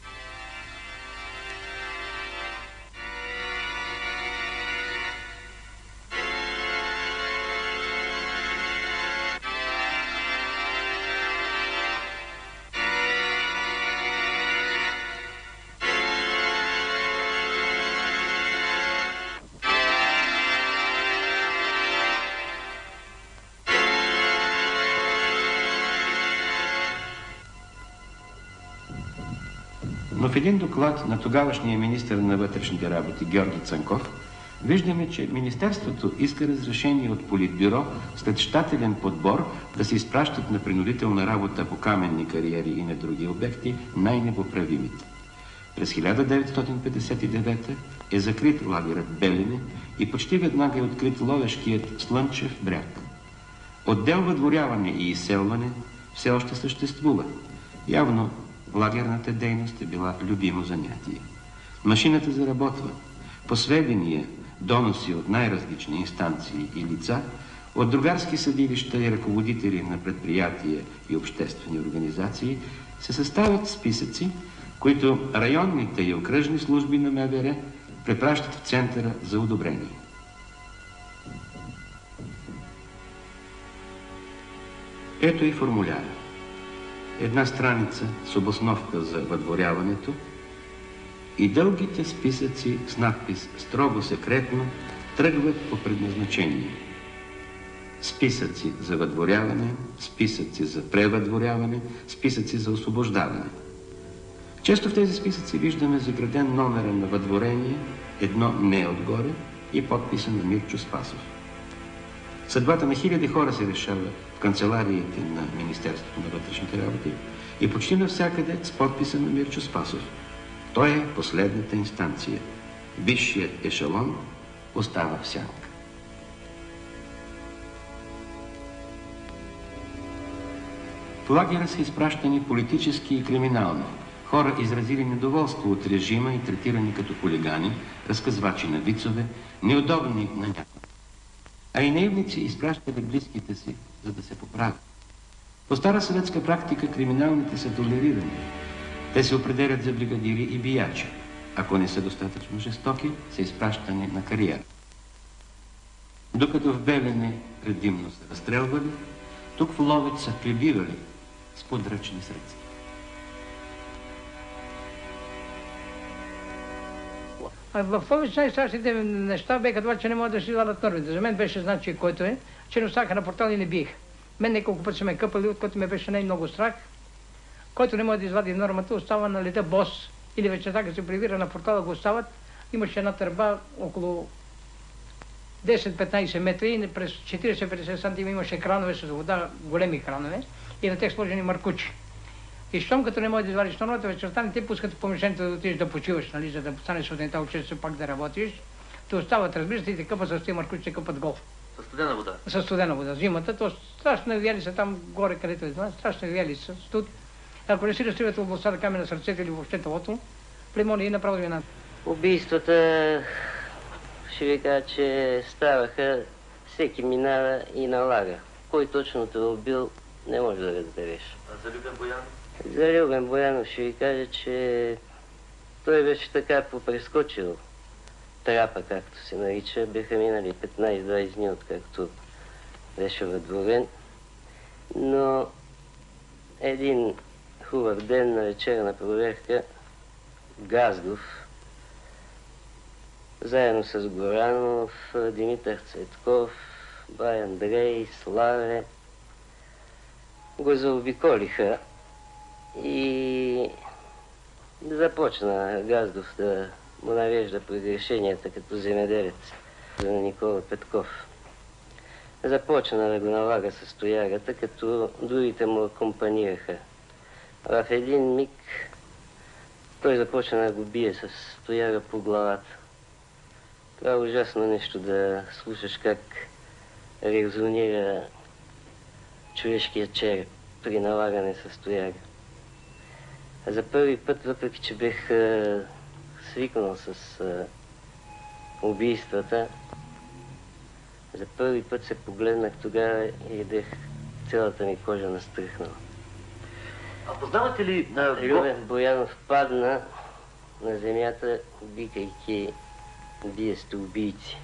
Но в един доклад на тогавашния министър на вътрешните работи Георги Цанков виждаме, че Министерството иска разрешение от Политбюро след щателен подбор да се изпращат на принудителна работа по каменни кариери и на други обекти най-непоправимите. През 1959 е закрит лагерът Белене и почти веднага е открит Ловешкият Слънчев бряг. Отдел въдворяване и изселване все още съществува. Явно лагерната дейност е била любимо занятие. Машината заработва. По сведения, доноси от най-различни инстанции и лица, от другарски съдилища и ръководители на предприятия и обществени организации се съставят списъци, които районните и окръжни служби на МВР препращат в Центъра за одобрение. Ето и формуляра. Една страница с обосновка за въдворяването и дългите списъци с надпис «Строго секретно» тръгват по предназначение. Списъци за въдворяване, списъци за превъдворяване, списъци за освобождаване. Често в тези списъци виждаме заграден номера на въдворение, едно не отгоре и подписа на Мирчо Спасов. Съдбата на хиляди хора се решава в канцелариите на Министерството на вътрешните работи и почти навсякъде с подписа на Мирчо Спасов. Той е последната инстанция. Висшият ешелон остава в сянка. В лагера са изпращани политически и криминални. Хора изразили недоволство от режима и третирани като хулигани, разказвачи на вицове, неудобни на някой. А и наивници изпращали близките си, за да се поправят. По стара съветска практика криминалните са толерирани. Те се определят за бригадири и биячи. Ако не са достатъчно жестоки, са изпращани на кариера. Докато в Белене предимно са разстрелвали, тук в Ловеч са прибивали с подръчни средства. В Ловеч най-страшните неща беха това, че не могат да си вадат нормите. За мен беше значи, който е, че не останаха на портал и не биех. Мен няколко пъти са ме къпали, от който ме беше най-много страх. Който не може да извади нормата, остава на леда бос. Или вечерта, като се прибира на портала, го остават. Имаше една търба около 10-15 метра и през 40-50 сантима имаше кранове с вода, големи кранове, и на тях сложени маркучи. И щом като не може да извадиш нормата, вечерта не те пускат в помещението да отидеш да почиваш, нали, за да станеш сутринта от 6 пак да работиш. Те остават, разбира се, и те къпат с тези маркучи, те къпат гол. Със студена вода? Със студена вода. Зимата, то страшно вяли са там горе, където е това, страшно вяли са студ. Ако не си разтривате областта да каме на сърцето или въобще телото, племони и направо вина. Убийствата, ще ви кажа, че ставаха, всеки минава и налага. Кой точно те убил, не може да разбереш. А за Любен Боянов? За Любен Боянов ще ви кажа, че той беше така попрескочил трапа, както се нарича. Бяха минали 15-20 дни, откакто беше въдворен. Но един хубав ден на вечерна проверка Газдов, заедно с Горанов, Димитър Цветков, бай Андрей, Славе, го заобиколиха и започна Газдов да му навежда прегрешенията като земеделец за Никола Петков. Започна да го налага с тоягата, като другите му акомпанираха. В един миг той започна да го бие с тояга по главата. Това е ужасно нещо да слушаш как резонира човешкия череп при налагане с тояга. За първи път, въпреки че бех свикнал с убийствата, за първи път се погледнах тогава и бех цялата ми кожа настръхнала. А познавате ли... Любен Боянов падна на земята, викайки "Вие сте убийци".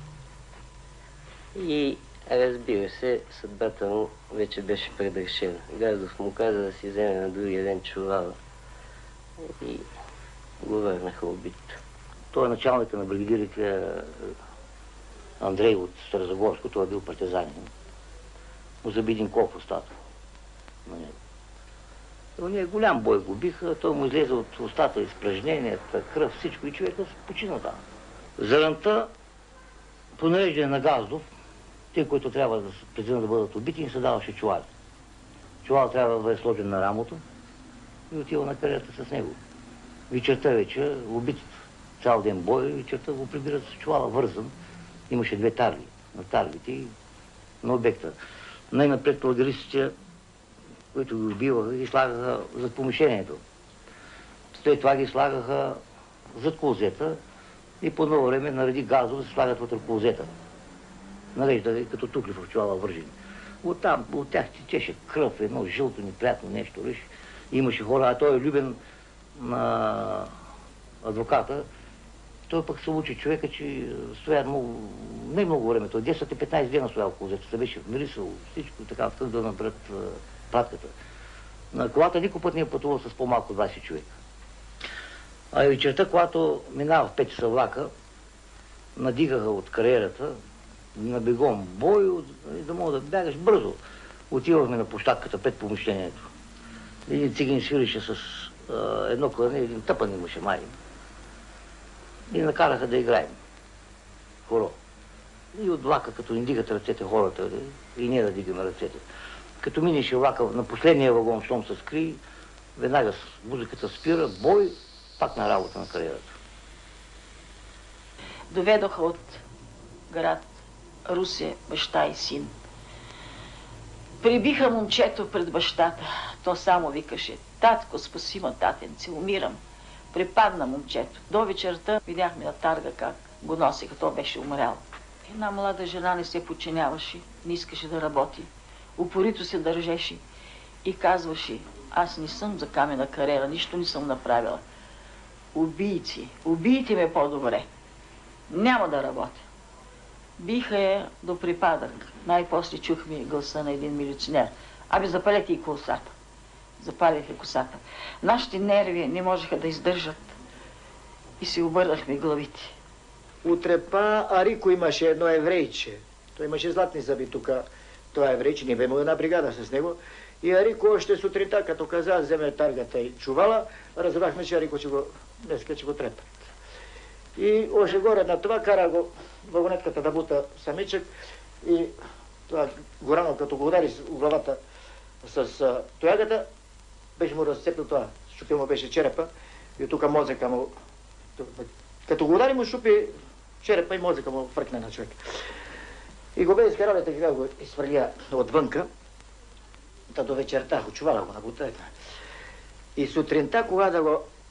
И разбира се, съдбата му вече беше предрешена. Газдов му каза да си вземе на другия ден чувала и го върнаха убит. Той е началника на бригадирите Андрей от Старозагорско, той е бил партизанин. Му заби един кол в устата на него. Ние голям бой го биха, той му излезе от устата изпражненията, кръв, всичко и човека почина там. Заранта, по нареждане на Газдов, те, които трябва да предвидят да бъдат убити, им се даваше чувал. Чувал трябва да бъде сложен на рамото и отива на кариерата с него. Вечерта вече убитите. Цял ден бой, вечерта го прибират с чувала вързан. Имаше две тарги. На таргите и на обекта. Най-напред лагеристите, които ги убиваха, ги слагаха зад помещението. След това ги слагаха зад клозета и по ново време нареди Газдов да се слагат вътре клозета. Нарежда като тухли в чувала вържени. Оттам, от тях течеше кръв, едно жълто, неприятно нещо. Виж. Имаше хора, а той е любен на адвоката. Той пък се учи човека, че стоя много, не много време, той 10-15 дена стоял в клозета, се беше вмирисал всичко, така, тък да набрат пратката. На колата никой път не е пътувал с по-малко 20 човека. А и вечерта, когато минава в 5 часа влака, надигаха от кариерата, на бегом бой, да мога да бягаш бързо. Отивахме на площадката пред помещението. Един цигин свирише с едно клане, един тъпан имаше май. И накараха да играем. Хоро. И от влака, като ни дигат ръцете хората, и ние да дигаме ръцете. Като минеше влака на последния вагон, щом се скри, веднага музиката спира, бой, пак на работа на кариерата. Доведоха от град Русе баща и син. Прибиха момчето пред бащата. То само викаше: "Татко, спаси ме, татенце, умирам." Припадна момчето. До вечерта видяхме на тарга как го носиха. То беше умрял. Една млада жена не се подчиняваше, не искаше да работи. Упорито се държеше и казваше: "Аз не съм за камена кариера, нищо не съм направила. Убийци, убийте ме по-добре. Няма да работя." Биха я до припадък. Най-после чухме гласа на един милиционер: "Абе, запалете и косата." Запалиха косата. Нашите нерви не можеха да издържат и си обърнахме главите. Утре па Арико имаше едно еврейче. Той имаше златни зъби тук. Това еврейче, ние бе една бригада с него. И Арико още сутринта, като каза, вземе таргата и чувала, разбрахме, че Арико днеска ще го трепат. И още горе на това кара го вагонетката да бута самичък и това Горанов, като го удари с главата с тоягата, беше му разцепил това, щупил му беше черепа и тук мозъка му, като го удари му щупи черепа и мозъка му фръкне на човек. И го бе изкарали така, го изхвърля отвънка, та до вечерта, чувала го на бута. И сутринта, кога да го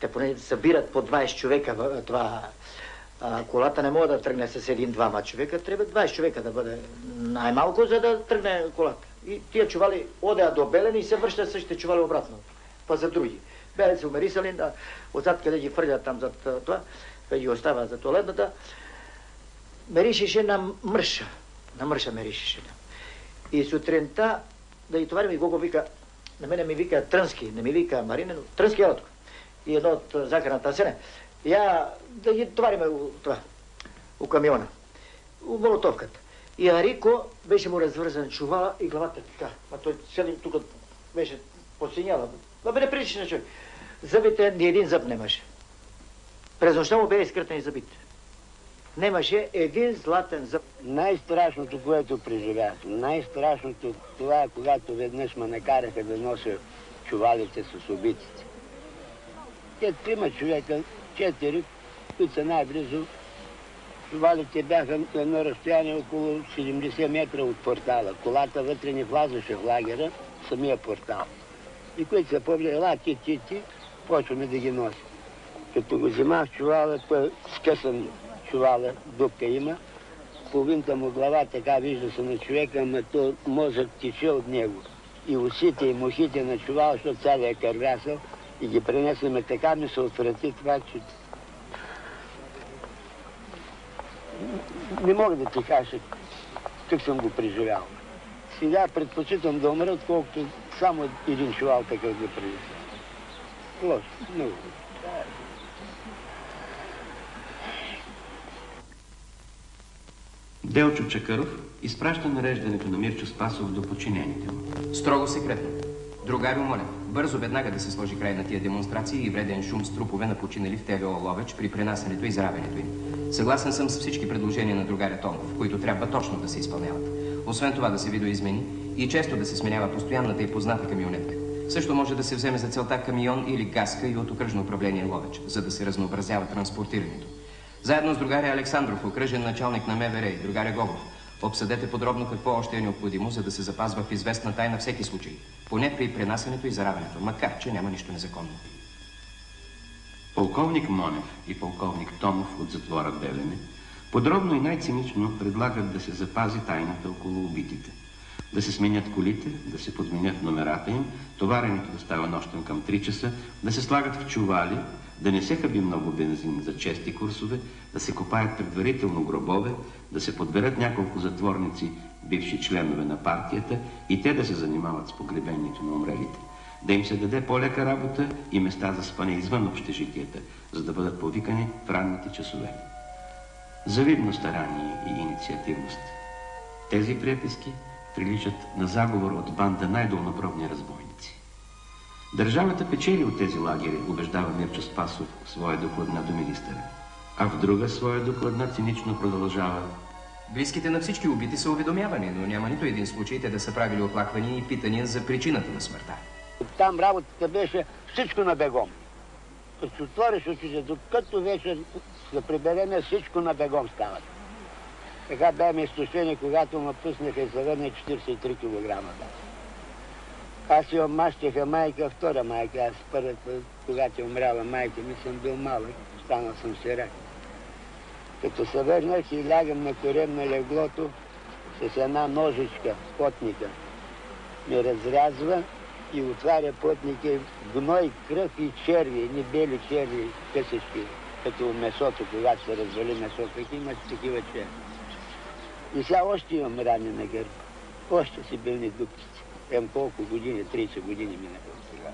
Те поне събират по 20 човека това. Колата не може да тръгне с 1-2 човека, трябва 20 човека да бъде най-малко, за да тръгне колата. И тия чували одеят до Белене и се връщат същите чували обратно, па за други. Белене се умерисали, отзад къде ги фърлят там зад това, къде ги оставят за туалетната, меришеше на мърша меришеше. И сутринта да ги товарим и Гого вика, на мене ми вика Трънски, не ми вика Марина, но Трънски е отко. И едно от захарната сене. Я да ги товариме у камиона, у молотовката. И Арико беше му развързан чувала и главата така. А той седи тук беше подсиняла. Да бъде приличен човек. Зъбите ни един зъб немаше. През нощта му бе изкъртен и зъбите. Немаше един златен зъб. Най-страшното, което преживях, най-страшното това е, когато веднъж ме накараха да нося чувалите с убитите. Те 3 човека, 4, които са най-близо. Чувалите бяха на едно разстояние около 70 метра от портала. Колата вътре не влазаше в лагера, самия портал. И които са повлияли, ела ти, почваме да ги носим. Като го вземах чувала, той скъсан чувала, дупка има, половинта му глава така вижда се на човека, ама то мозък тече от него. И усите и мухите на чувала, защото сега е кървясал, и ги пренесеме така, ми се отврати това, че не мога да ти кажа как съм го преживял. Сега предпочитам да умра, отколкото само един чувал такъв да преживя. Лошо, много. Делчо Чакъров изпраща нареждането на Мирчо Спасов до подчинените му. Строго секретно. Другарю, моля, бързо веднага да се сложи край на тия демонстрации и вреден шум с трупове на починали в ТВО Ловеч при пренасенето и заравянето им. Съгласен съм с всички предложения на другаря Томов, които трябва точно да се изпълняват. Освен това да се видоизмени и често да се сменява постоянната и позната камионетка. Също може да се вземе за целта камион или газка и от окръжно управление Ловеч, за да се разнообразява транспортирането. Заедно с другаря Александров, окръжен началник на МВР и другаря Гогов, обсъдете подробно какво още е необходимо, за да се запазва в известна тайна всеки случай, поне при пренасенето и заравянето, макар че няма нищо незаконно. Полковник Монев и полковник Томов от затвора Белене подробно и най-цинично предлагат да се запази тайната около убитите. Да се сменят колите, да се подменят номерата им, товаренето да става нощем към 3 часа, да се слагат в чували, да не се хаби много бензин за чести курсове, да се копаят предварително гробове, да се подберат няколко затворници, бивши членове на партията, и те да се занимават с погребението на умрелите. Да им се даде по-лека работа и места за спане извън общежитията, за да бъдат повикани в ранните часове. Завидно старание и инициативност. Тези преписки приличат на заговор от банда най-долнопробни разбойници. Държавата печели от тези лагери, убеждава Мирчо Спасов в своя докладна до министъра. А в друга своя докладна цинично продължава: близките на всички убити са уведомявани, но няма нито един случай те да са правили оплаквания и питания за причината на смъртта. Там работата беше всичко на бегом. Като се отвориш очите, докато вече се прибереме, всичко на бегом става. Така бяхме изтощени, когато ме пуснаха и се върне 43 кг. Аз я мащеха майка, втора майка. Аз първата, когато е умряла майка ми, съм бил малък, станал съм сирак. Като се върнах и лягам на корем на леглото с една ножичка, потника, ми разрязва и отваря потника, гной, кръв и черви, едни бели черви, късички, като месото, когато се развали месото, имат такива черви. И сега още имам рани на гърба, още си билни дупчици. Ем колко години, 30 години минаха сега.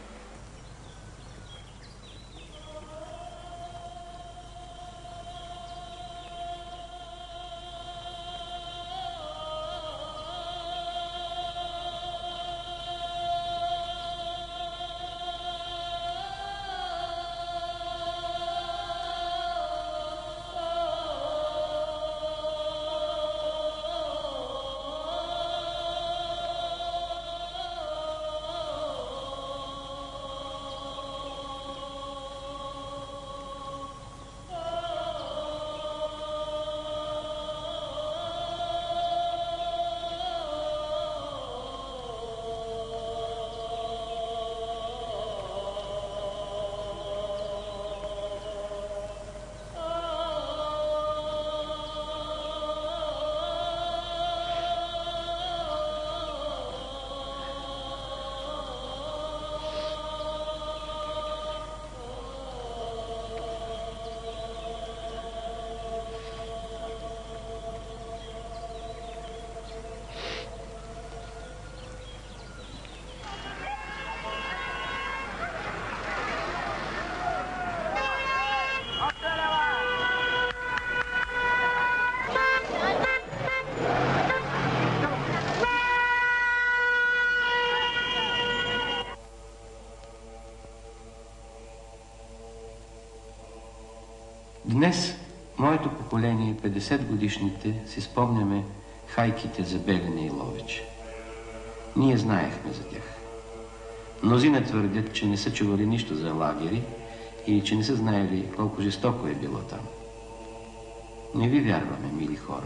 Моето поколение, 50-годишните, си спомняме хайките за Белене и Ловеч. Ние знаехме за тях. Мнозина твърдят, че не са чували нищо за лагери и че не са знаели колко жестоко е било там. Не ви вярваме, мили хора.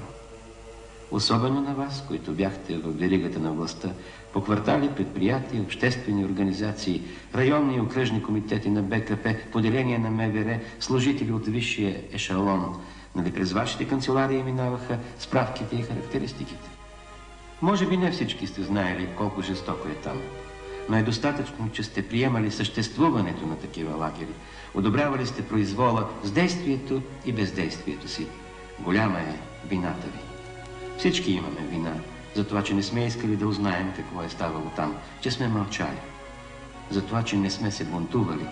Особено на вас, които бяхте в веригата на властта, по квартали, предприятия, обществени организации, районни и окръжни комитети на БКП, поделения на МВР, служители от висшия ешалон. Нали през вашите канцеларии минаваха справките и характеристиките? Може би не всички сте знаели колко жестоко е там, но е достатъчно, че сте приемали съществуването на такива лагери. Одобрявали сте произвола с действието и бездействието си. Голяма е вината ви. Всички имаме вина за това, че не сме искали да узнаем какво е ставало там, че сме мълчали, за това, че не сме се бунтували.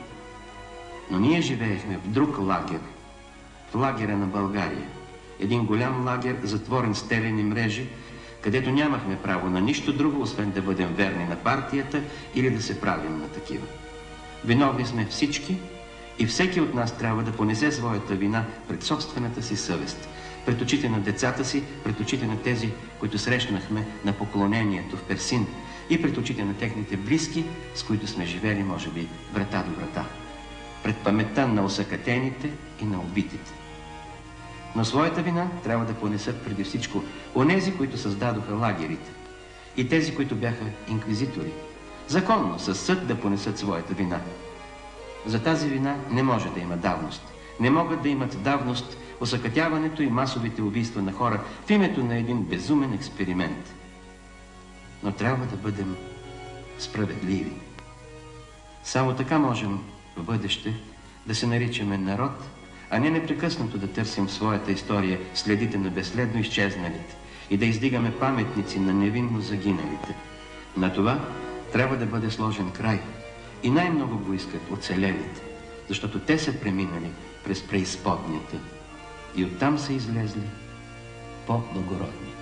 Но ние живеехме в друг лагер, в лагера на България. Един голям лагер, затворен с телени мрежи, където нямахме право на нищо друго, освен да бъдем верни на партията или да се правим на такива. Виновни сме всички и всеки от нас трябва да понесе своята вина пред собствената си съвест, пред очите на децата си, пред очите на тези, които срещнахме на поклонението в Персин и пред очите на техните близки, с които сме живели, може би, врата до врата. Пред паметта на осакатените и на убитите. Но своята вина трябва да понесат преди всичко онези, които създадоха лагерите и тези, които бяха инквизитори. Законно, със съд да понесат своята вина. За тази вина не може да има давност. Не могат да имат давност осакатяването и масовите убийства на хора в името на един безумен експеримент. Но трябва да бъдем справедливи. Само така можем в бъдеще да се наричаме народ, а не непрекъснато да търсим в своята история следите на безследно изчезналите и да издигаме паметници на невинно загиналите. На това трябва да бъде сложен край. И най-много го искат оцелелите, защото те са преминали през преизподните и оттам са излезли по-благородни.